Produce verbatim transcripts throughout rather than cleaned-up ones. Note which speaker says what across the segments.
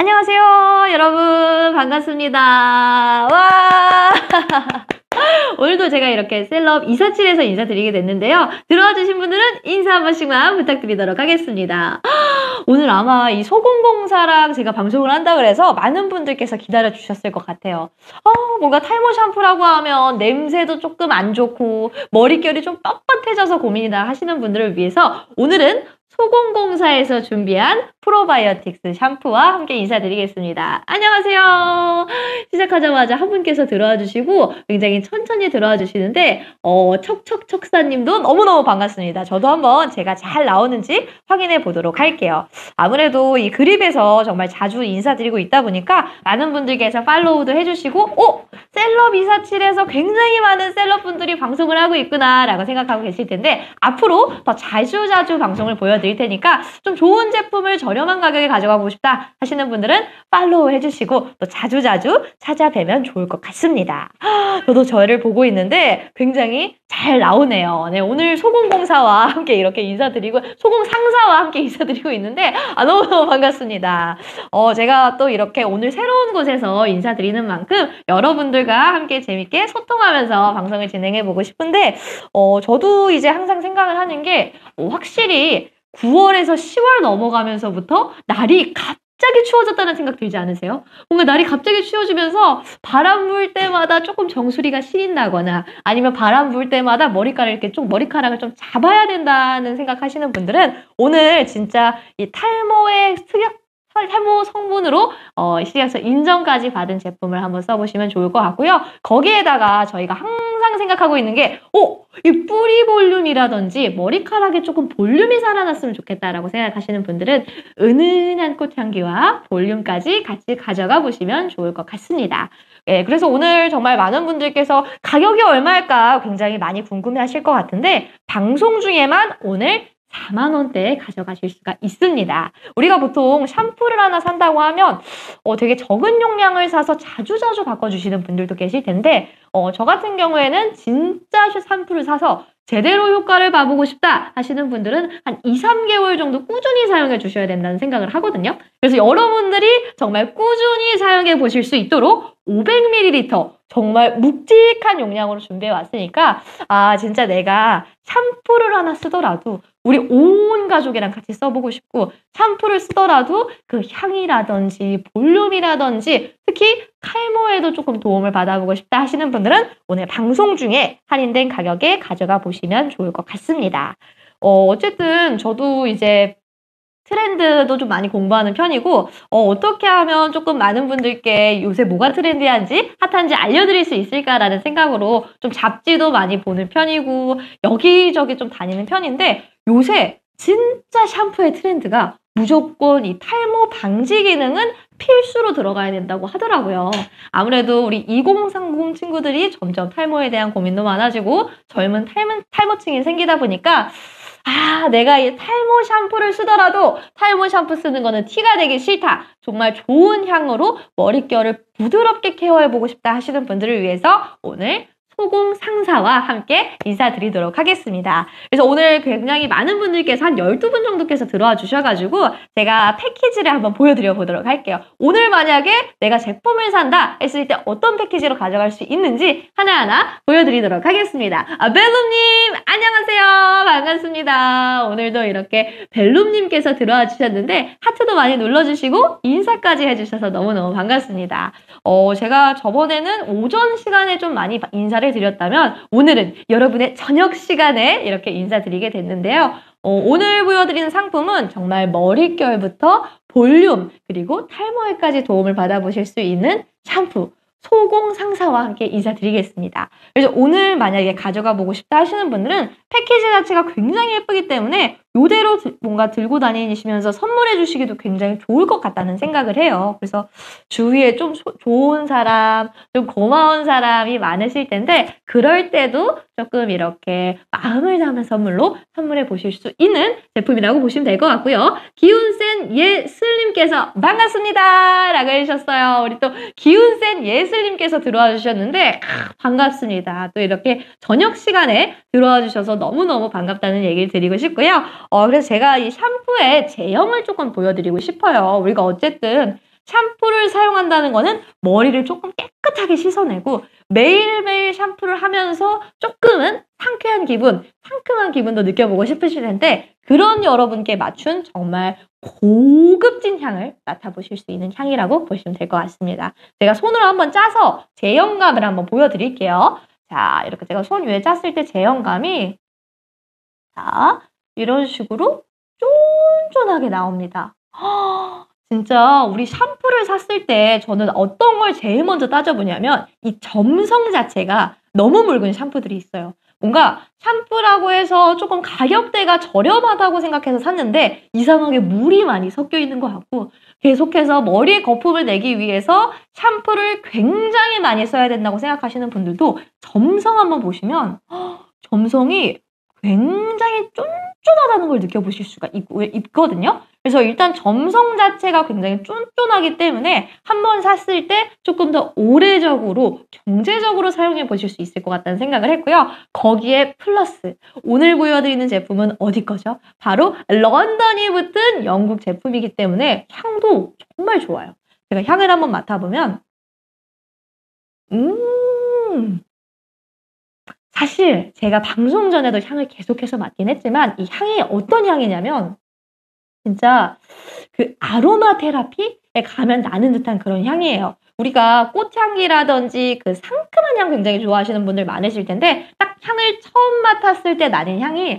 Speaker 1: 안녕하세요, 여러분. 반갑습니다. 와! 오늘도 제가 이렇게 셀럽 이사칠에서 인사드리게 됐는데요. 들어와 주신 분들은 인사 한 번씩만 부탁드리도록 하겠습니다. 오늘 아마 이 소공공사랑 제가 방송을 한다 그래서 많은 분들께서 기다려 주셨을 것 같아요. 어, 뭔가 탈모 샴푸라고 하면 냄새도 조금 안 좋고 머릿결이 좀 뻣뻣해져서 고민이다 하시는 분들을 위해서 오늘은 소공공사에서 준비한 프로바이오틱스 샴푸와 함께 인사드리겠습니다. 안녕하세요. 시작하자마자 한 분께서 들어와 주시고 굉장히 천천히 들어와 주시는데 어, 척척척사님도 너무너무 반갑습니다. 저도 한번 제가 잘 나오는지 확인해 보도록 할게요. 아무래도 이 그립에서 정말 자주 인사드리고 있다 보니까 많은 분들께서 팔로우도 해주시고 어? 셀럽 이사칠에서 굉장히 많은 셀럽분들이 방송을 하고 있구나 라고 생각하고 계실 텐데 앞으로 더 자주 자주 방송을 보여드릴 테니까 좀 좋은 제품을 저렴한 가격에 가져가고 싶다 하시는 분들은 팔로우 해주시고 또 자주자주 찾아뵈면 좋을 것 같습니다. 저도 저를 보고 있는데 굉장히 잘 나오네요. 네, 오늘 소공공사와 함께 이렇게 인사드리고 소공상사와 함께 인사드리고 있는데 아, 너무너무 반갑습니다. 어, 제가 또 이렇게 오늘 새로운 곳에서 인사드리는 만큼 여러분들과 함께 재밌게 소통하면서 방송을 진행해보고 싶은데 어, 저도 이제 항상 생각을 하는 게 어, 확실히 구월에서 시월 넘어가면서부터 날이 갑자기 추워졌다는 생각 들지 않으세요? 뭔가 날이 갑자기 추워지면서 바람 불 때마다 조금 정수리가 시린다거나 아니면 바람 불 때마다 머리카락 이렇게 좀 머리카락을 좀 잡아야 된다는 생각하시는 분들은 오늘 진짜 이 탈모의 특약 탈모 성분으로 어, 시리얼에서 인정까지 받은 제품을 한번 써보시면 좋을 것 같고요. 거기에다가 저희가 항상 생각하고 있는 게 오! 이 뿌리 볼륨이라든지 머리카락에 조금 볼륨이 살아났으면 좋겠다라고 생각하시는 분들은 은은한 꽃향기와 볼륨까지 같이 가져가 보시면 좋을 것 같습니다. 예, 그래서 오늘 정말 많은 분들께서 가격이 얼마일까 굉장히 많이 궁금해 하실 것 같은데 방송 중에만 오늘 사만 원대에 가져가실 수가 있습니다. 우리가 보통 샴푸를 하나 산다고 하면 어, 되게 적은 용량을 사서 자주자주 바꿔주시는 분들도 계실 텐데 어, 저 같은 경우에는 진짜 샴푸를 사서 제대로 효과를 봐보고 싶다 하시는 분들은 한 이, 삼 개월 정도 꾸준히 사용해 주셔야 된다는 생각을 하거든요. 그래서 여러분들이 정말 꾸준히 사용해 보실 수 있도록 오백 밀리리터 정말 묵직한 용량으로 준비해 왔으니까 아 진짜 내가 샴푸를 하나 쓰더라도 우리 온 가족이랑 같이 써보고 싶고 샴푸를 쓰더라도 그 향이라든지 볼륨이라든지 특히 탈모에도 조금 도움을 받아보고 싶다 하시는 분들은 오늘 방송 중에 할인된 가격에 가져가 보시면 좋을 것 같습니다. 어, 어쨌든 저도 이제 트렌드도 좀 많이 공부하는 편이고 어, 어떻게 하면 조금 많은 분들께 요새 뭐가 트렌디한지 핫한지 알려드릴 수 있을까라는 생각으로 좀 잡지도 많이 보는 편이고 여기저기 좀 다니는 편인데 요새 진짜 샴푸의 트렌드가 무조건 이 탈모 방지 기능은 필수로 들어가야 된다고 하더라고요. 아무래도 우리 이공삼공 친구들이 점점 탈모에 대한 고민도 많아지고 젊은 탈모, 탈모층이 생기다 보니까 아, 내가 이 탈모 샴푸를 쓰더라도 탈모 샴푸 쓰는 거는 티가 되기 싫다. 정말 좋은 향으로 머릿결을 부드럽게 케어해보고 싶다 하시는 분들을 위해서 오늘 소공상사와 함께 인사드리도록 하겠습니다. 그래서 오늘 굉장히 많은 분들께서 한 열두 분 정도께서 들어와 주셔가지고 제가 패키지를 한번 보여드려 보도록 할게요. 오늘 만약에 내가 제품을 산다 했을 때 어떤 패키지로 가져갈 수 있는지 하나하나 보여드리도록 하겠습니다. 아, 벨룸님 안녕하세요. 반갑습니다. 오늘도 이렇게 벨룸님께서 들어와 주셨는데 하트도 많이 눌러주시고 인사까지 해주셔서 너무너무 반갑습니다. 어, 제가 저번에는 오전 시간에 좀 많이 인사를 드렸다면 오늘은 여러분의 저녁 시간에 이렇게 인사드리게 됐는데요. 어, 오늘 보여드리는 상품은 정말 머릿결부터 볼륨 그리고 탈모에까지 도움을 받아보실 수 있는 샴푸 소공상사와 함께 인사드리겠습니다. 그래서 오늘 만약에 가져가 보고 싶다 하시는 분들은 패키지 자체가 굉장히 예쁘기 때문에 이대로 뭔가 들고 다니시면서 선물해 주시기도 굉장히 좋을 것 같다는 생각을 해요. 그래서 주위에 좀 소, 좋은 사람, 좀 고마운 사람이 많으실 텐데 그럴 때도 조금 이렇게 마음을 담은 선물로 선물해 보실 수 있는 제품이라고 보시면 될 것 같고요. 기운센 예슬님께서 반갑습니다 라고 해주셨어요. 우리 또 기운센 예슬님께서 들어와 주셨는데 반갑습니다. 또 이렇게 저녁 시간에 들어와 주셔서 너무너무 반갑다는 얘기를 드리고 싶고요. 어, 그래서 제가 이 샴푸의 제형을 조금 보여드리고 싶어요. 우리가 어쨌든 샴푸를 사용한다는 거는 머리를 조금 깨끗하게 씻어내고 매일매일 샴푸를 하면서 조금은 상쾌한 기분, 상큼한 기분도 느껴보고 싶으실 텐데 그런 여러분께 맞춘 정말 고급진 향을 맡아보실 수 있는 향이라고 보시면 될 것 같습니다. 제가 손으로 한번 짜서 제형감을 한번 보여드릴게요. 자, 이렇게 제가 손 위에 짰을 때 제형감이 자, 이런 식으로 쫀쫀하게 나옵니다. 허, 진짜 우리 샴푸를 샀을 때 저는 어떤 걸 제일 먼저 따져보냐면 이 점성 자체가 너무 묽은 샴푸들이 있어요. 뭔가 샴푸라고 해서 조금 가격대가 저렴하다고 생각해서 샀는데 이상하게 물이 많이 섞여 있는 것 같고 계속해서 머리에 거품을 내기 위해서 샴푸를 굉장히 많이 써야 된다고 생각하시는 분들도 점성 한번 보시면 허, 점성이 굉장히 쫀쫀하다는 걸 느껴보실 수가 있, 있거든요. 그래서 일단 점성 자체가 굉장히 쫀쫀하기 때문에 한번 샀을 때 조금 더 오래적으로 경제적으로 사용해 보실 수 있을 것 같다는 생각을 했고요. 거기에 플러스 오늘 보여드리는 제품은 어디 거죠? 바로 런던이 붙은 영국 제품이기 때문에 향도 정말 좋아요. 제가 향을 한번 맡아보면 음 사실 제가 방송 전에도 향을 계속해서 맡긴 했지만 이 향이 어떤 향이냐면 진짜 그 아로마 테라피에 가면 나는 듯한 그런 향이에요. 우리가 꽃향기라든지 그 상큼한 향 굉장히 좋아하시는 분들 많으실 텐데 딱 향을 처음 맡았을 때 나는 향이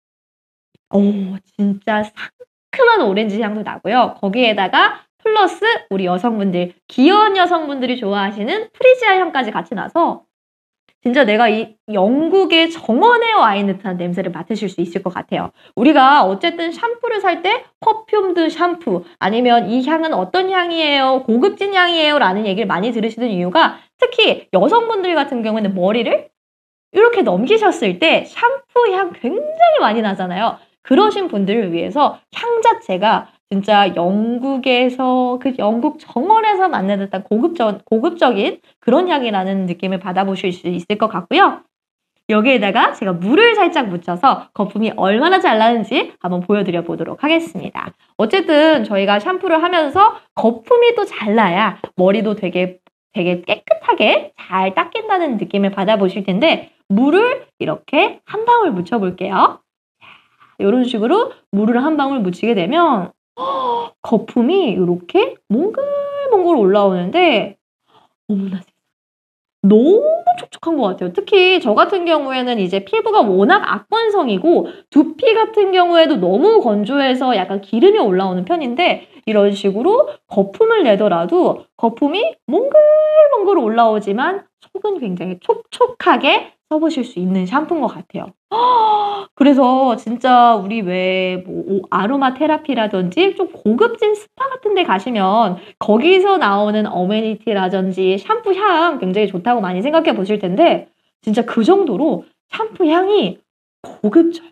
Speaker 1: 오 진짜 상큼한 오렌지 향도 나고요. 거기에다가 플러스 우리 여성분들, 귀여운 여성분들이 좋아하시는 프리지아 향까지 같이 나서 진짜 내가 이 영국의 정원에 와 있는 듯한 냄새를 맡으실 수 있을 것 같아요. 우리가 어쨌든 샴푸를 살 때 퍼퓸드 샴푸 아니면 이 향은 어떤 향이에요? 고급진 향이에요? 라는 얘기를 많이 들으시는 이유가 특히 여성분들 같은 경우에는 머리를 이렇게 넘기셨을 때 샴푸 향 굉장히 많이 나잖아요. 그러신 분들을 위해서 향 자체가 진짜 영국에서 그 영국 정원에서 맡는 듯한 고급적, 고급적인 그런 향이라는 느낌을 받아보실 수 있을 것 같고요. 여기에다가 제가 물을 살짝 묻혀서 거품이 얼마나 잘 나는지 한번 보여드려 보도록 하겠습니다. 어쨌든 저희가 샴푸를 하면서 거품이 또 잘 나야 머리도 되게 되게 깨끗하게 잘 닦인다는 느낌을 받아보실 텐데 물을 이렇게 한 방울 묻혀볼게요. 이런 식으로 물을 한 방울 묻히게 되면 허, 거품이 이렇게 몽글몽글 올라오는데 어머나 너무 촉촉한 것 같아요. 특히 저 같은 경우에는 이제 피부가 워낙 악건성이고 두피 같은 경우에도 너무 건조해서 약간 기름이 올라오는 편인데 이런 식으로 거품을 내더라도 거품이 몽글몽글 올라오지만 속은 굉장히 촉촉하게 써보실 수 있는 샴푸인 것 같아요. 그래서 진짜 우리 왜 뭐 아로마 테라피라든지 좀 고급진 스파 같은 데 가시면 거기서 나오는 어메니티라든지 샴푸 향 굉장히 좋다고 많이 생각해 보실 텐데 진짜 그 정도로 샴푸 향이 고급져요.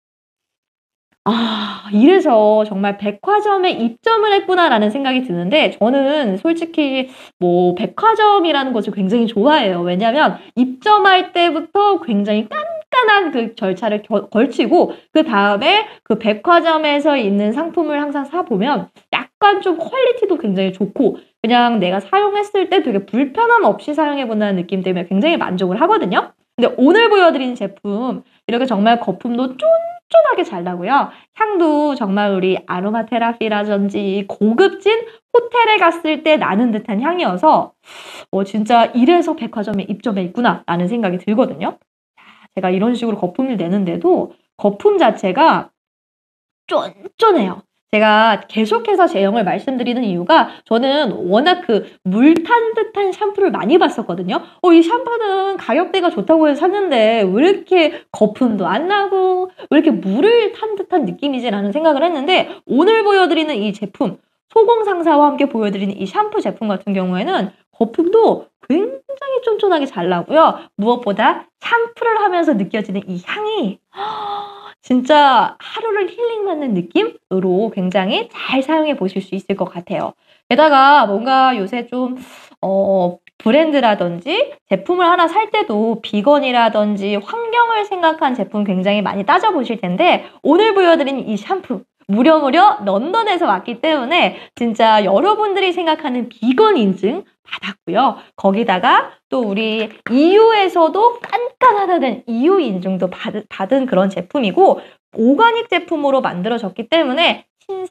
Speaker 1: 아, 이래서 정말 백화점에 입점을 했구나라는 생각이 드는데 저는 솔직히 뭐 백화점이라는 것을 굉장히 좋아해요. 왜냐하면 입점할 때부터 굉장히 깐깐한 그 절차를 겨, 걸치고 그 다음에 그 백화점에서 있는 상품을 항상 사보면 약간 좀 퀄리티도 굉장히 좋고 그냥 내가 사용했을 때 되게 불편함 없이 사용해본다는 느낌 때문에 굉장히 만족을 하거든요. 근데 오늘 보여드리는 제품 이렇게 정말 거품도 쫀쫀하게 잘 나고요. 향도 정말 우리 아로마 테라피라든지 고급진 호텔에 갔을 때 나는 듯한 향이어서 어, 진짜 이래서 백화점에 입점해 있구나 라는 생각이 들거든요. 제가 이런 식으로 거품을 내는데도 거품 자체가 쫀쫀해요. 제가 계속해서 제형을 말씀드리는 이유가 저는 워낙 그 물 탄 듯한 샴푸를 많이 봤었거든요. 어, 이 샴푸는 가격대가 좋다고 해서 샀는데 왜 이렇게 거품도 안 나고 왜 이렇게 물을 탄 듯한 느낌이지 라는 생각을 했는데 오늘 보여드리는 이 제품 소공상사와 함께 보여드리는 이 샴푸 제품 같은 경우에는 거품도 굉장히 쫀쫀하게 잘 나고요. 무엇보다 샴푸를 하면서 느껴지는 이 향이 진짜 하루를 힐링받는 느낌으로 굉장히 잘 사용해 보실 수 있을 것 같아요. 게다가 뭔가 요새 좀 어, 브랜드라든지 제품을 하나 살 때도 비건이라든지 환경을 생각한 제품 굉장히 많이 따져보실 텐데 오늘 보여드린 이 샴푸 무려 무려 런던에서 왔기 때문에 진짜 여러분들이 생각하는 비건 인증 받았고요. 거기다가 또 우리 이유에서도 깐깐하다는 이유 인증도 받, 받은 그런 제품이고 오가닉 제품으로 만들어졌기 때문에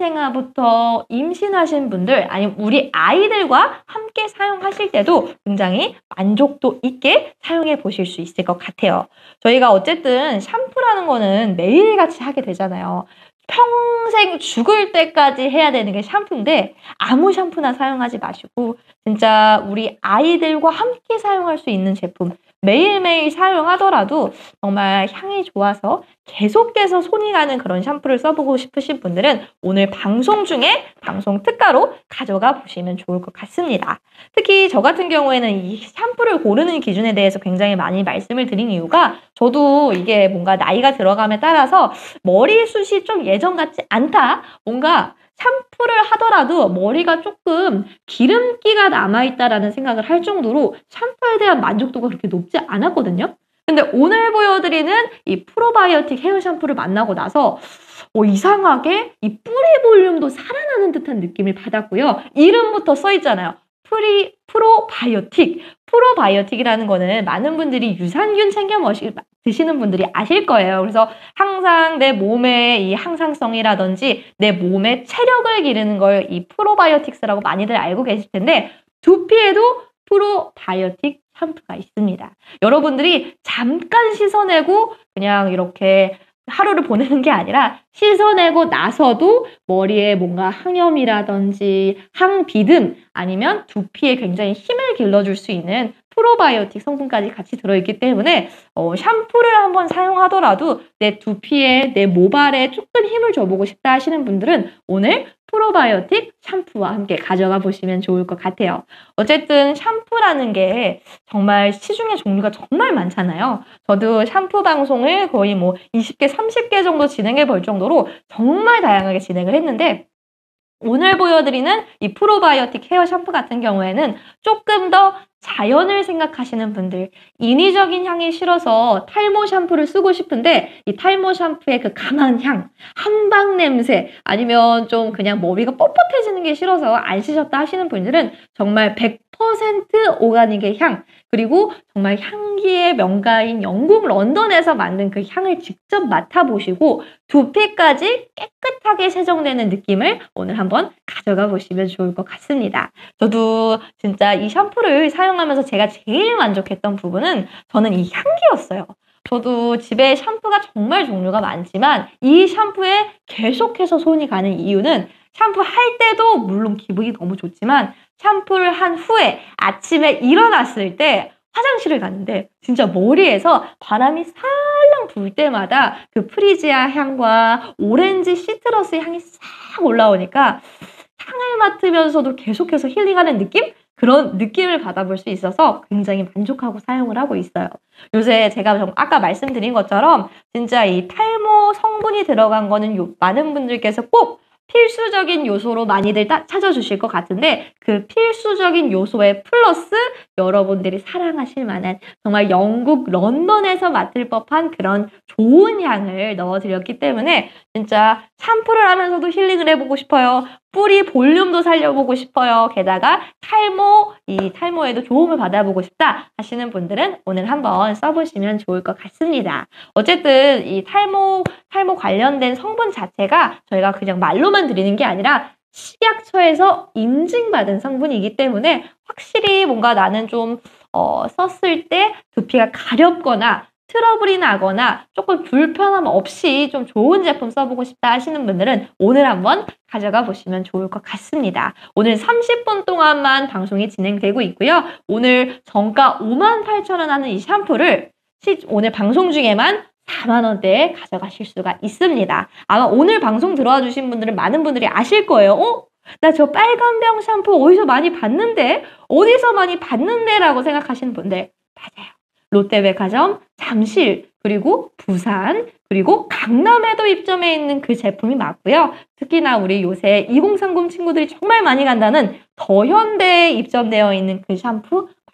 Speaker 1: 신생아부터 임신하신 분들 아니면 우리 아이들과 함께 사용하실 때도 굉장히 만족도 있게 사용해 보실 수 있을 것 같아요. 저희가 어쨌든 샴푸라는 거는 매일같이 하게 되잖아요. 평생 죽을 때까지 해야 되는 게 샴푸인데 아무 샴푸나 사용하지 마시고 진짜 우리 아이들과 함께 사용할 수 있는 제품 매일매일 사용하더라도 정말 향이 좋아서 계속해서 손이 가는 그런 샴푸를 써보고 싶으신 분들은 오늘 방송 중에 방송 특가로 가져가 보시면 좋을 것 같습니다. 특히 저 같은 경우에는 이 샴푸를 고르는 기준에 대해서 굉장히 많이 말씀을 드린 이유가 저도 이게 뭔가 나이가 들어감에 따라서 머리숱이 좀 예전 같지 않다. 뭔가 샴푸를 하더라도 머리가 조금 기름기가 남아있다라는 생각을 할 정도로 샴푸에 대한 만족도가 그렇게 높지 않았거든요. 근데 오늘 보여드리는 이 프로바이오틱 헤어 샴푸를 만나고 나서 어, 이상하게 이 뿌리 볼륨도 살아나는 듯한 느낌을 받았고요. 이름부터 써있잖아요. 프리, 프로바이오틱. 프로바이오틱이라는 거는 많은 분들이 유산균 챙겨 머시, 드시는 분들이 아실 거예요. 그래서 항상 내 몸의 이 항상성이라든지 내 몸의 체력을 기르는 걸 이 프로바이오틱스라고 많이들 알고 계실 텐데 두피에도 프로바이오틱 샴푸가 있습니다. 여러분들이 잠깐 씻어내고 그냥 이렇게 하루를 보내는 게 아니라 씻어내고 나서도 머리에 뭔가 항염이라든지 항비듬 아니면 두피에 굉장히 힘을 길러줄 수 있는 프로바이오틱 성분까지 같이 들어있기 때문에 어, 샴푸를 한번 사용하더라도 내 두피에 내 모발에 조금 힘을 줘보고 싶다 하시는 분들은 오늘 프로바이오틱 샴푸와 함께 가져가 보시면 좋을 것 같아요. 어쨌든 샴푸라는 게 정말 시중에 종류가 정말 많잖아요. 저도 샴푸 방송을 거의 뭐 이십 개, 삼십 개 정도 진행해 볼 정도로 정말 다양하게 진행을 했는데 오늘 보여드리는 이 프로바이오틱 헤어 샴푸 같은 경우에는 조금 더 자연을 생각하시는 분들, 인위적인 향이 싫어서 탈모 샴푸를 쓰고 싶은데 이 탈모 샴푸의 그 강한 향, 한방 냄새 아니면 좀 그냥 머리가 뻣뻣해지는 게 싫어서 안 씻었다 하시는 분들은 정말 백 퍼센트 오가닉의 향 그리고 정말 향기의 명가인 영국 런던에서 만든 그 향을 직접 맡아보시고 두피까지 깨끗하게 세정되는 느낌을 오늘 한번 가져가 보시면 좋을 것 같습니다. 저도 진짜 이 샴푸를 사용하면서 제가 제일 만족했던 부분은 저는 이 향기였어요. 저도 집에 샴푸가 정말 종류가 많지만 이 샴푸에 계속해서 손이 가는 이유는 샴푸 할 때도 물론 기분이 너무 좋지만 샴푸를 한 후에 아침에 일어났을 때 화장실을 갔는데 진짜 머리에서 바람이 살랑 불 때마다 그 프리지아 향과 오렌지 시트러스 향이 싹 올라오니까 향을 맡으면서도 계속해서 힐링하는 느낌? 그런 느낌을 받아볼 수 있어서 굉장히 만족하고 사용을 하고 있어요. 요새 제가 아까 말씀드린 것처럼 진짜 이 탈모 성분이 들어간 거는 요, 많은 분들께서 꼭 필수적인 요소로 많이들 따, 찾아주실 것 같은데 그 필수적인 요소에 플러스 여러분들이 사랑하실 만한 정말 영국 런던에서 맡을 법한 그런 좋은 향을 넣어드렸기 때문에 진짜 샴푸를 하면서도 힐링을 해보고 싶어요. 뿌리 볼륨도 살려보고 싶어요. 게다가 탈모, 이 탈모에도 도움을 받아보고 싶다 하시는 분들은 오늘 한번 써보시면 좋을 것 같습니다. 어쨌든 이 탈모, 탈모 관련된 성분 자체가 저희가 그냥 말로만 드리는 게 아니라 식약처에서 인증받은 성분이기 때문에 확실히 뭔가 나는 좀 어, 썼을 때 두피가 가렵거나 트러블이 나거나 조금 불편함 없이 좀 좋은 제품 써보고 싶다 하시는 분들은 오늘 한번 가져가 보시면 좋을 것 같습니다. 오늘 삼십 분 동안만 방송이 진행되고 있고요. 오늘 정가 오만 팔천 원 하는 이 샴푸를 오늘 방송 중에만 사만 원대에 가져가실 수가 있습니다. 아마 오늘 방송 들어와 주신 분들은 많은 분들이 아실 거예요. 어? 나 저 빨간병 샴푸 어디서 많이 봤는데? 어디서 많이 봤는데? 라고 생각하시는 분들 맞아요. 롯데백화점, 잠실, 그리고 부산, 그리고 강남에도 입점해 있는 그 제품이 맞고요. 특히나 우리 요새 이공삼공 친구들이 정말 많이 간다는 더현대에 입점되어 있는 그 샴푸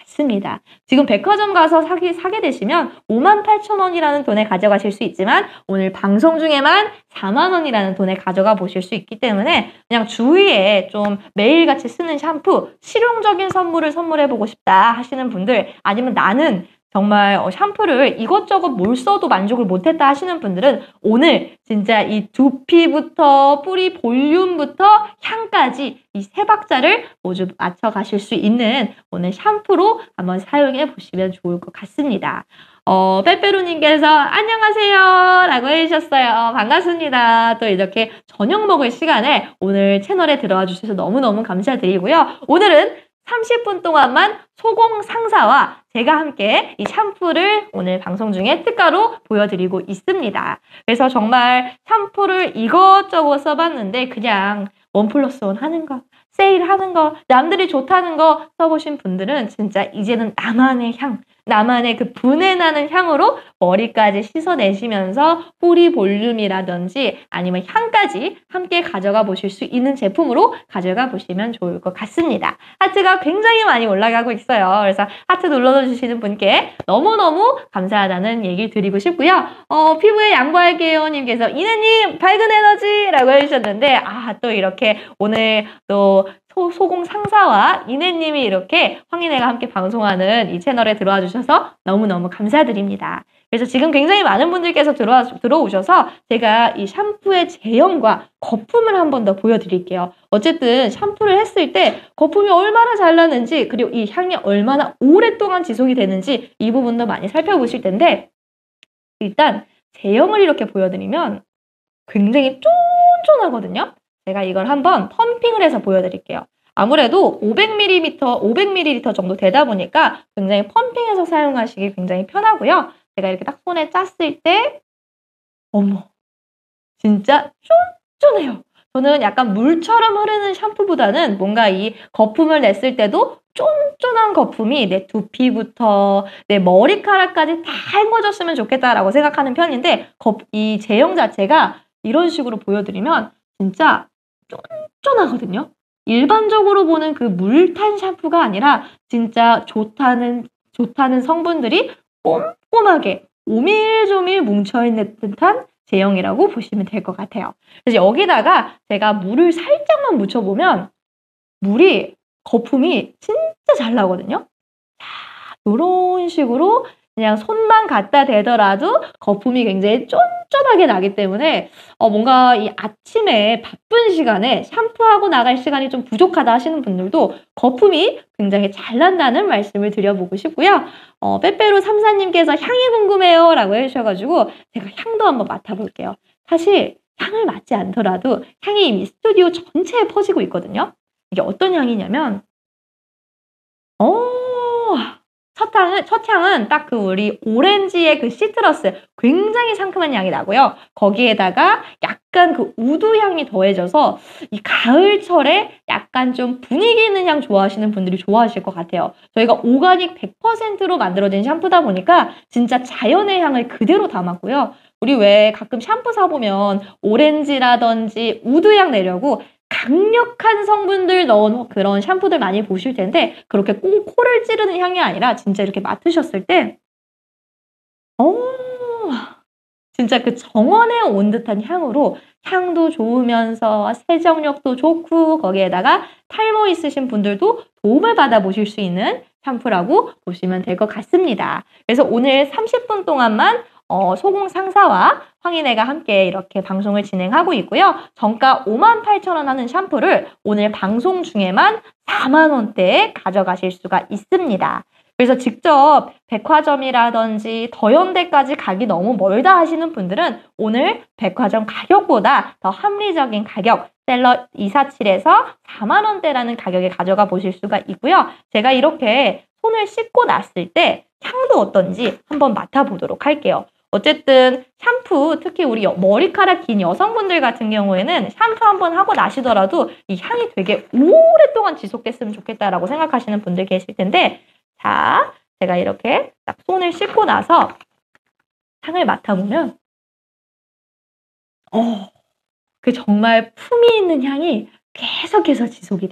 Speaker 1: 같습니다. 지금 백화점 가서 사기, 사게 되시면 오만 팔천 원이라는 돈에 가져가실 수 있지만 오늘 방송 중에만 사만 원이라는 돈에 가져가 보실 수 있기 때문에 그냥 주위에 좀 매일같이 쓰는 샴푸, 실용적인 선물을 선물해보고 싶다 하시는 분들, 아니면 나는 정말 샴푸를 이것저것 뭘 써도 만족을 못했다 하시는 분들은 오늘 진짜 이 두피부터 뿌리 볼륨부터 향까지 이 세 박자를 모두 맞춰 가실 수 있는 오늘 샴푸로 한번 사용해 보시면 좋을 것 같습니다. 어, 빼빼로님께서 안녕하세요 라고 해주셨어요. 반갑습니다. 또 이렇게 저녁 먹을 시간에 오늘 채널에 들어와 주셔서 너무너무 감사드리고요. 오늘은 삼십 분 동안만 소공 상사와 제가 함께 이 샴푸를 오늘 방송 중에 특가로 보여드리고 있습니다. 그래서 정말 샴푸를 이것저것 써봤는데 그냥 원 플러스 원 하는 거, 세일하는 거, 남들이 좋다는 거 써보신 분들은 진짜 이제는 나만의 향, 나만의 그 분해나는 향으로 머리까지 씻어내시면서 뿌리 볼륨이라든지 아니면 향까지 함께 가져가 보실 수 있는 제품으로 가져가 보시면 좋을 것 같습니다. 하트가 굉장히 많이 올라가고 있어요. 그래서 하트 눌러주시는 분께 너무너무 감사하다는 얘기를 드리고 싶고요. 어, 피부에 양보할게요 님께서 이내님 밝은 에너지라고 해주셨는데 아, 또 이렇게 오늘 또 소, 소공 상사와 이내님이 이렇게 황인애가 함께 방송하는 이 채널에 들어와 주셔서 너무너무 감사드립니다. 그래서 지금 굉장히 많은 분들께서 들어와, 들어오셔서 제가 이 샴푸의 제형과 거품을 한 번 더 보여드릴게요. 어쨌든 샴푸를 했을 때 거품이 얼마나 잘 나는지 그리고 이 향이 얼마나 오랫동안 지속이 되는지 이 부분도 많이 살펴보실 텐데 일단 제형을 이렇게 보여드리면 굉장히 쫀쫀하거든요. 제가 이걸 한번 펌핑을 해서 보여드릴게요. 아무래도 오백 밀리리터, 오백 밀리리터 정도 되다 보니까 굉장히 펌핑해서 사용하시기 굉장히 편하고요. 제가 이렇게 딱 손에 짰을 때 어머 진짜 쫀쫀해요. 저는 약간 물처럼 흐르는 샴푸보다는 뭔가 이 거품을 냈을 때도 쫀쫀한 거품이 내 두피부터 내 머리카락까지 다 헹궈졌으면 좋겠다라고 생각하는 편인데 이 제형 자체가 이런 식으로 보여드리면 진짜 쫀쫀하거든요. 일반적으로 보는 그 물탄 샴푸가 아니라 진짜 좋다는 좋다는 성분들이 꼼꼼하게 오밀조밀 뭉쳐있는 듯한 제형이라고 보시면 될 것 같아요. 그래서 여기다가 제가 물을 살짝만 묻혀보면 물이 거품이 진짜 잘 나거든요. 자, 이런 식으로 그냥 손만 갖다 대더라도 거품이 굉장히 쫀쫀하게 나기 때문에 어 뭔가 이 아침에 바쁜 시간에 샴푸하고 나갈 시간이 좀 부족하다 하시는 분들도 거품이 굉장히 잘 난다는 말씀을 드려보고 싶고요. 어, 빼빼로 삼사님께서 향이 궁금해요 라고 해주셔가지고 제가 향도 한번 맡아볼게요. 사실 향을 맡지 않더라도 향이 이미 스튜디오 전체에 퍼지고 있거든요. 이게 어떤 향이냐면 어... 첫 향은, 첫 향은 딱 그 우리 오렌지의 그 시트러스 굉장히 상큼한 향이 나고요. 거기에다가 약간 그 우드 향이 더해져서 이 가을철에 약간 좀 분위기 있는 향 좋아하시는 분들이 좋아하실 것 같아요. 저희가 오가닉 백 퍼센트로 만들어진 샴푸다 보니까 진짜 자연의 향을 그대로 담았고요. 우리 왜 가끔 샴푸 사보면 오렌지라든지 우드 향 내려고 강력한 성분들 넣은 그런 샴푸들 많이 보실 텐데 그렇게 꼭 코를 찌르는 향이 아니라 진짜 이렇게 맡으셨을 때 어, 진짜 그 정원에 온 듯한 향으로 향도 좋으면서 세정력도 좋고 거기에다가 탈모 있으신 분들도 도움을 받아보실 수 있는 샴푸라고 보시면 될 것 같습니다. 그래서 오늘 삼십 분 동안만 어, 소공 상사와 황인애가 함께 이렇게 방송을 진행하고 있고요. 정가 오만 팔천 원 하는 샴푸를 오늘 방송 중에만 사만 원대에 가져가실 수가 있습니다. 그래서 직접 백화점이라든지 더현대까지 가기 너무 멀다 하시는 분들은 오늘 백화점 가격보다 더 합리적인 가격 셀러 이백사십칠에서 사만 원대라는 가격에 가져가 보실 수가 있고요. 제가 이렇게 손을 씻고 났을 때 향도 어떤지 한번 맡아보도록 할게요. 어쨌든 샴푸, 특히 우리 머리카락 긴 여성분들 같은 경우에는 샴푸 한번 하고 나시더라도 이 향이 되게 오랫동안 지속됐으면 좋겠다라고 생각하시는 분들 계실 텐데 자, 제가 이렇게 딱 손을 씻고 나서 향을 맡아보면 어, 그 정말 품이 있는 향이 계속해서 지속이 돼요.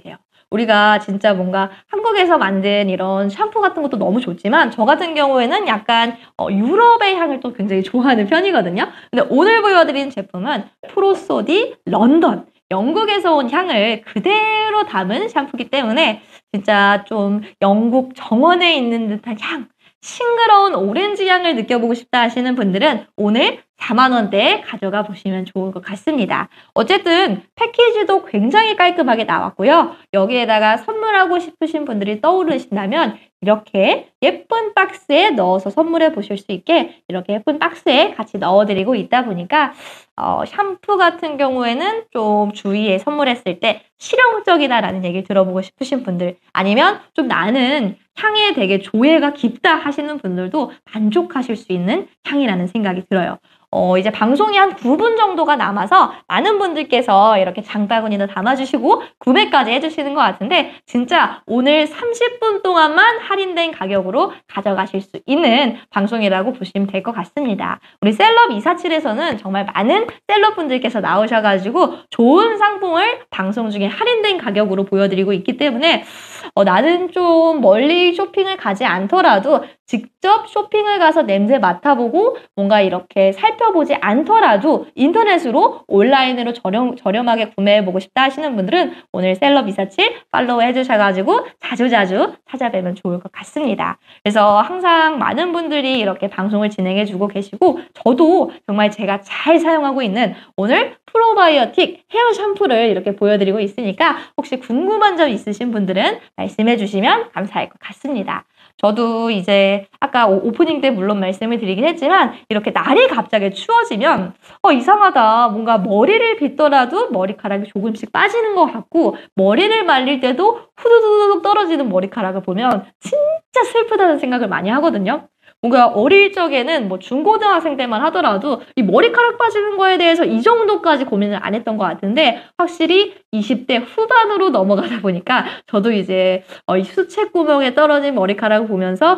Speaker 1: 우리가 진짜 뭔가 한국에서 만든 이런 샴푸 같은 것도 너무 좋지만 저 같은 경우에는 약간 어, 유럽의 향을 또 굉장히 좋아하는 편이거든요. 근데 오늘 보여드린 제품은 프로소디 런던, 영국에서 온 향을 그대로 담은 샴푸이기 때문에 진짜 좀 영국 정원에 있는 듯한 향, 싱그러운 오렌지 향을 느껴보고 싶다 하시는 분들은 오늘 사만 원대에 가져가 보시면 좋을 것 같습니다. 어쨌든 패키지도 굉장히 깔끔하게 나왔고요. 여기에다가 선물하고 싶으신 분들이 떠오르신다면 이렇게 예쁜 박스에 넣어서 선물해 보실 수 있게 이렇게 예쁜 박스에 같이 넣어드리고 있다 보니까 어, 샴푸 같은 경우에는 좀 주위에 선물했을 때 실용적이다라는 얘기를 들어보고 싶으신 분들, 아니면 좀 나는 향에 되게 조예가 깊다 하시는 분들도 만족하실 수 있는 향이라는 생각이 들어요. 어, 이제 방송이 한 구 분 정도가 남아서 많은 분들께서 이렇게 장바구니도 담아주시고 구매까지 해주시는 것 같은데 진짜 오늘 삼십 분 동안만 할인된 가격으로 가져가실 수 있는 방송이라고 보시면 될 것 같습니다. 우리 셀럽 이사칠에서는 정말 많은 셀럽분들께서 나오셔가지고 좋은 상품을 방송 중에 할인된 가격으로 보여드리고 있기 때문에 어, 나는 좀 멀리 쇼핑을 가지 않더라도 직접 쇼핑을 가서 냄새 맡아보고 뭔가 이렇게 살펴보지 않더라도 인터넷으로 온라인으로 저렴, 저렴하게 구매해보고 싶다 하시는 분들은 오늘 셀럽 이사칠 팔로우 해주셔가지고 자주자주 찾아뵈면 좋을 것 같습니다. 그래서 항상 많은 분들이 이렇게 방송을 진행해주고 계시고 저도 정말 제가 잘 사용하고 있는 오늘 프로바이오틱 헤어 샴푸를 이렇게 보여드리고 있으니까 혹시 궁금한 점 있으신 분들은 말씀해 주시면 감사할 것 같습니다. 저도 이제 아까 오프닝 때 물론 말씀을 드리긴 했지만 이렇게 날이 갑자기 추워지면 어 이상하다, 뭔가 머리를 빗더라도 머리카락이 조금씩 빠지는 것 같고 머리를 말릴 때도 후두두둑 떨어지는 머리카락을 보면 진짜 슬프다는 생각을 많이 하거든요. 뭔가 어릴 적에는 뭐 중고등학생 때만 하더라도 이 머리카락 빠지는 거에 대해서 이 정도까지 고민을 안 했던 것 같은데 확실히 이십 대 후반으로 넘어가다 보니까 저도 이제 어, 이 수채구멍에 떨어진 머리카락을 보면서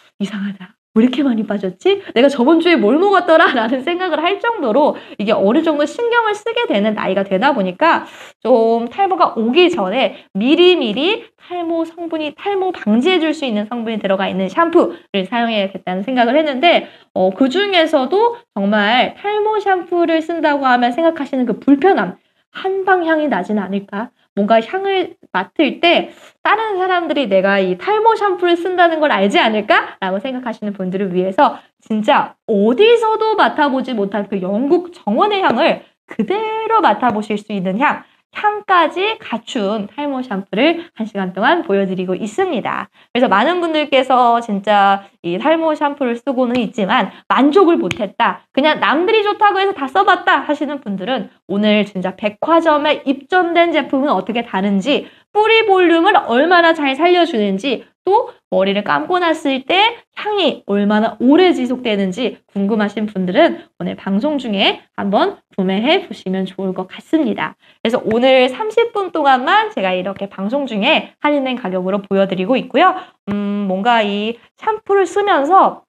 Speaker 1: 이상하다, 왜 이렇게 많이 빠졌지? 내가 저번 주에 뭘 먹었더라? 라는 생각을 할 정도로 이게 어느 정도 신경을 쓰게 되는 나이가 되다 보니까 좀 탈모가 오기 전에 미리미리 탈모 성분이, 탈모 방지해줄 수 있는 성분이 들어가 있는 샴푸를 사용해야겠다는 생각을 했는데 어, 그 중에서도 정말 탈모 샴푸를 쓴다고 하면 생각하시는 그 불편함, 한방 향이 나지는 않을까? 뭔가 향을 맡을 때 다른 사람들이 내가 이 탈모 샴푸를 쓴다는 걸 알지 않을까? 라고 생각하시는 분들을 위해서 진짜 어디서도 맡아보지 못한 그 영국 정원의 향을 그대로 맡아보실 수 있는 향, 향까지 갖춘 탈모 샴푸를 한 시간 동안 보여드리고 있습니다. 그래서 많은 분들께서 진짜 이 탈모 샴푸를 쓰고는 있지만 만족을 못했다, 그냥 남들이 좋다고 해서 다 써봤다 하시는 분들은 오늘 진짜 백화점에 입점된 제품은 어떻게 다른지, 뿌리 볼륨을 얼마나 잘 살려주는지, 또 머리를 감고 났을 때 향이 얼마나 오래 지속되는지 궁금하신 분들은 오늘 방송 중에 한번 구매해 보시면 좋을 것 같습니다. 그래서 오늘 삼십 분 동안만 제가 이렇게 방송 중에 할인된 가격으로 보여드리고 있고요. 음, 뭔가 이 샴푸를 쓰면서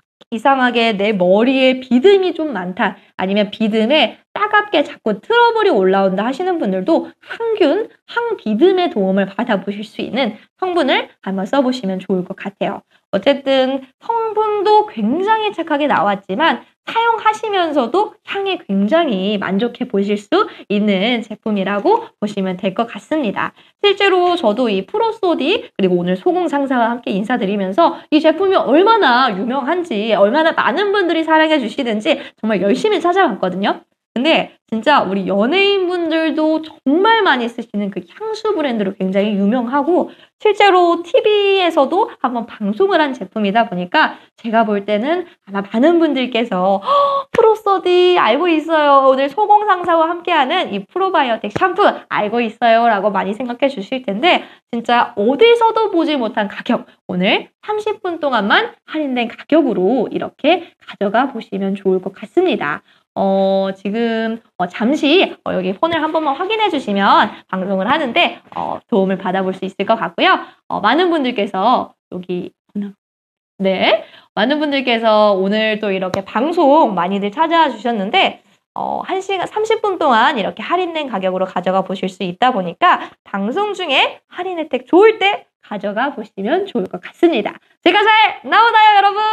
Speaker 1: 이상하게 내 머리에 비듬이 좀 많다, 아니면 비듬에 따갑게 자꾸 트러블이 올라온다 하시는 분들도 항균, 항비듬의 도움을 받아보실 수 있는 성분을 한번 써보시면 좋을 것 같아요. 어쨌든 성분도 굉장히 착하게 나왔지만 사용하시면서도 향에 굉장히 만족해 보실 수 있는 제품이라고 보시면 될 것 같습니다. 실제로 저도 이 프로소디 그리고 오늘 소공 상사와 함께 인사드리면서 이 제품이 얼마나 유명한지, 얼마나 많은 분들이 사랑해 주시는지 정말 열심히 찾아봤거든요. 근데 진짜 우리 연예인분들도 정말 많이 쓰시는 그 향수 브랜드로 굉장히 유명하고 실제로 티비에서도 한번 방송을 한 제품이다 보니까 제가 볼 때는 아마 많은 분들께서 프로소디 알고 있어요, 오늘 소공상사와 함께하는 이 프로바이오틱 샴푸 알고 있어요 라고 많이 생각해 주실 텐데 진짜 어디서도 보지 못한 가격, 오늘 삼십 분 동안만 할인된 가격으로 이렇게 가져가 보시면 좋을 것 같습니다. 어, 지금, 어, 잠시, 어, 여기 폰을 한 번만 확인해 주시면 방송을 하는데, 어, 도움을 받아볼 수 있을 것 같고요. 어, 많은 분들께서, 여기, 네. 많은 분들께서 오늘 또 이렇게 방송 많이들 찾아와 주셨는데, 어, 한 시간, 삼십 분 동안 이렇게 할인된 가격으로 가져가 보실 수 있다 보니까 방송 중에 할인 혜택 좋을 때 가져가 보시면 좋을 것 같습니다. 제가 잘 나오나요, 여러분?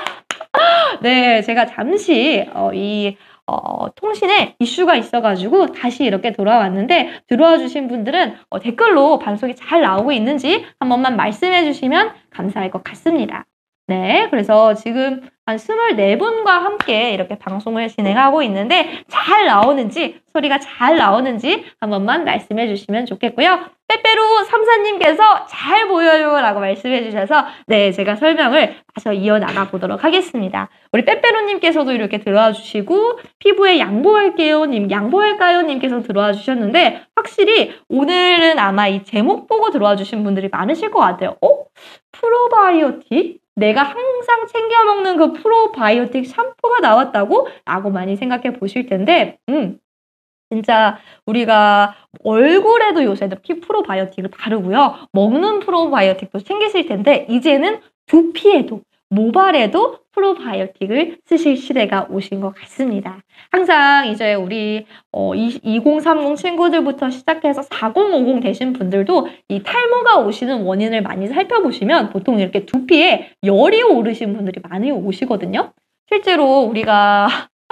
Speaker 1: 네, 제가 잠시 어, 이 어, 통신에 이슈가 있어가지고 다시 이렇게 돌아왔는데 들어와 주신 분들은 어, 댓글로 방송이 잘 나오고 있는지 한 번만 말씀해 주시면 감사할 것 같습니다. 네, 그래서 지금 한 스물네 분과 함께 이렇게 방송을 진행하고 있는데 잘 나오는지, 소리가 잘 나오는지 한 번만 말씀해 주시면 좋겠고요. 빼빼로 삼사님께서 잘 보여요 라고 말씀해 주셔서 네, 제가 설명을 다시 이어나가 보도록 하겠습니다. 우리 빼빼로님께서도 이렇게 들어와 주시고 피부에 양보할게요 님, 양보할까요 님께서 들어와 주셨는데 확실히 오늘은 아마 이 제목 보고 들어와 주신 분들이 많으실 것 같아요. 어? 프로바이오틱? 내가 항상 챙겨 먹는 그 프로바이오틱 샴푸가 나왔다고? 라고 많이 생각해 보실 텐데 음, 진짜 우리가 얼굴에도 요새는 피 프로바이오틱을 바르고요. 먹는 프로바이오틱도 챙기실 텐데 이제는 두피에도 모발에도 프로바이오틱을 쓰실 시대가 오신 것 같습니다. 항상 이제 우리 어, 이공삼공 친구들부터 시작해서 사공오공 되신 분들도 이 탈모가 오시는 원인을 많이 살펴보시면 보통 이렇게 두피에 열이 오르신 분들이 많이 오시거든요. 실제로 우리가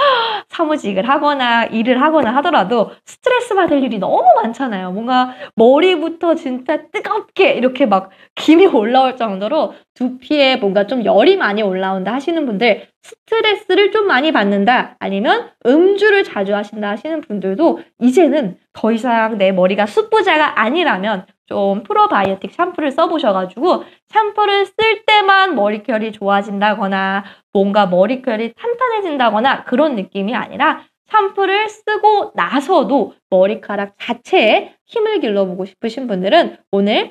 Speaker 1: 사무직을 하거나 일을 하거나 하더라도 스트레스 받을 일이 너무 많잖아요. 뭔가 머리부터 진짜 뜨겁게 이렇게 막 김이 올라올 정도로 두피에 뭔가 좀 열이 많이 올라온다 하시는 분들, 스트레스를 좀 많이 받는다 아니면 음주를 자주 하신다 하시는 분들도 이제는 더 이상 내 머리가 숯부자가 아니라면 좀 프로바이오틱 샴푸를 써보셔가지고 샴푸를 쓸 때만 머릿결이 좋아진다거나 뭔가 머릿결이 탄탄해진다거나 그런 느낌이 아니라 샴푸를 쓰고 나서도 머리카락 자체에 힘을 길러보고 싶으신 분들은 오늘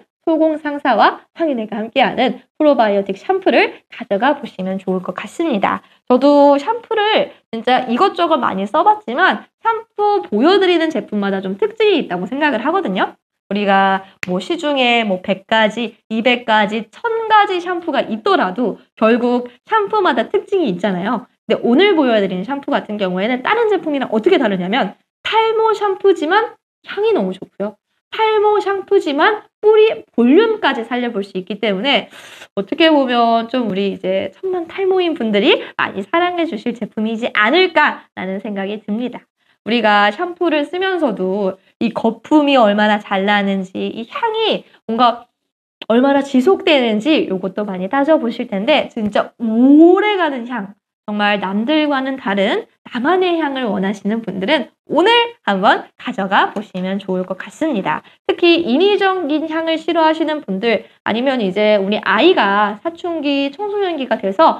Speaker 1: 소공상사와 황인혜가 함께하는 프로바이오틱 샴푸를 가져가 보시면 좋을 것 같습니다. 저도 샴푸를 진짜 이것저것 많이 써봤지만 샴푸 보여드리는 제품마다 좀 특징이 있다고 생각을 하거든요. 우리가 뭐 시중에 뭐 백 가지, 이백 가지, 천 가지 샴푸가 있더라도 결국 샴푸마다 특징이 있잖아요. 근데 오늘 보여드리는 샴푸 같은 경우에는 다른 제품이랑 어떻게 다르냐면 탈모 샴푸지만 향이 너무 좋고요. 탈모 샴푸지만 뿌리 볼륨까지 살려볼 수 있기 때문에 어떻게 보면 좀 우리 이제 천만 탈모인 분들이 많이 사랑해 주실 제품이지 않을까라는 생각이 듭니다. 우리가 샴푸를 쓰면서도 이 거품이 얼마나 잘 나는지, 이 향이 뭔가 얼마나 지속되는지 이것도 많이 따져보실 텐데 진짜 오래가는 향, 정말 남들과는 다른 나만의 향을 원하시는 분들은 오늘 한번 가져가 보시면 좋을 것 같습니다. 특히 인위적인 향을 싫어하시는 분들 아니면 이제 우리 아이가 사춘기, 청소년기가 돼서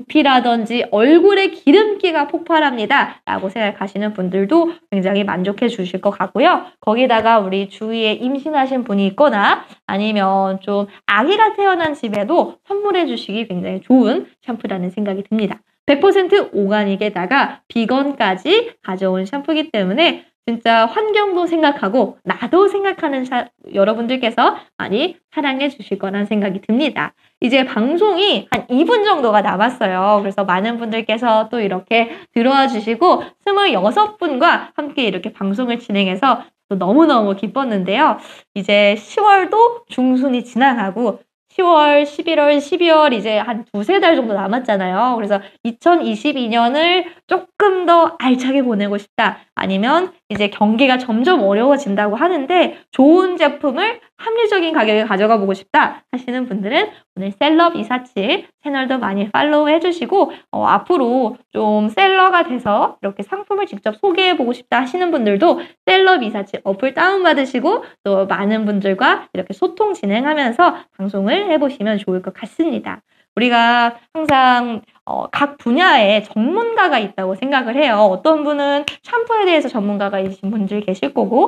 Speaker 1: 두피라든지 얼굴에 기름기가 폭발합니다 라고 생각하시는 분들도 굉장히 만족해 주실 것 같고요. 거기다가 우리 주위에 임신하신 분이 있거나 아니면 좀 아기가 태어난 집에도 선물해 주시기 굉장히 좋은 샴푸라는 생각이 듭니다. 백 퍼센트 오가닉에다가 비건까지 가져온 샴푸이기 때문에 진짜 환경도 생각하고 나도 생각하는 샤, 여러분들께서 많이 사랑해 주실 거란 생각이 듭니다. 이제 방송이 한 이 분 정도가 남았어요. 그래서 많은 분들께서 또 이렇게 들어와 주시고 스물여섯 분과 함께 이렇게 방송을 진행해서 또 너무너무 기뻤는데요. 이제 시월도 중순이 지나가고 시월, 십일월, 십이월 이제 한 두세 달 정도 남았잖아요. 그래서 이천이십이 년을 조금 더 알차게 보내고 싶다. 아니면 이제 경기가 점점 어려워진다고 하는데 좋은 제품을 합리적인 가격에 가져가 보고 싶다 하시는 분들은 오늘 셀럽 이사칠 채널도 많이 팔로우 해주시고 어, 앞으로 좀 셀러가 돼서 이렇게 상품을 직접 소개해보고 싶다 하시는 분들도 셀럽 이사칠 어플 다운받으시고 또 많은 분들과 이렇게 소통 진행하면서 방송을 해보시면 좋을 것 같습니다. 우리가 항상 어, 각 분야에 전문가가 있다고 생각을 해요. 어떤 분은 샴푸에 대해서 전문가가 있으신 분들 계실 거고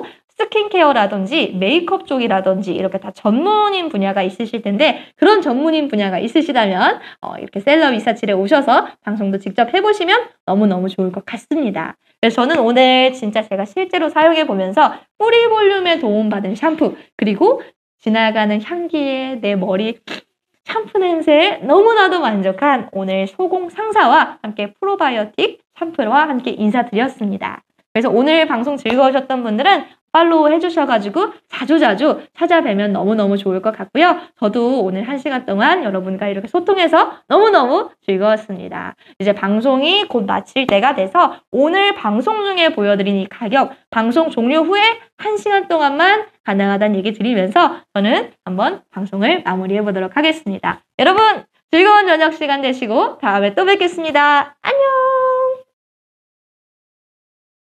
Speaker 1: 스킨케어라든지 메이크업 쪽이라든지 이렇게 다 전문인 분야가 있으실 텐데 그런 전문인 분야가 있으시다면 어, 이렇게 셀럽 이사칠에 오셔서 방송도 직접 해보시면 너무너무 좋을 것 같습니다. 그래서 저는 오늘 진짜 제가 실제로 사용해보면서 뿌리 볼륨에 도움받은 샴푸 그리고 지나가는 향기에 내 머리 샴푸 냄새에 너무나도 만족한 오늘 소공 상사와 함께 프로바이오틱 샴푸와 함께 인사드렸습니다. 그래서 오늘 방송 즐거우셨던 분들은 팔로우 해주셔가지고 자주자주 찾아뵈면 너무너무 좋을 것 같고요. 저도 오늘 한 시간 동안 여러분과 이렇게 소통해서 너무너무 즐거웠습니다. 이제 방송이 곧 마칠 때가 돼서 오늘 방송 중에 보여드린 이 가격, 방송 종료 후에 한 시간 동안만 가능하다는 얘기 드리면서 저는 한번 방송을 마무리해 보도록 하겠습니다. 여러분 즐거운 저녁 시간 되시고 다음에 또 뵙겠습니다. 안녕!